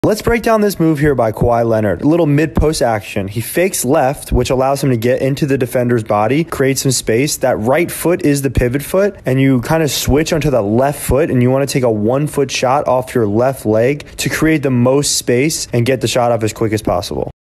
Let's break down this move here by Kawhi Leonard. A little mid-post action. He fakes left, which allows him to get into the defender's body, create some space. That right foot is the pivot foot, and you kind of switch onto the left foot, and you want to take a 1-foot shot off your left leg to create the most space and get the shot off as quick as possible.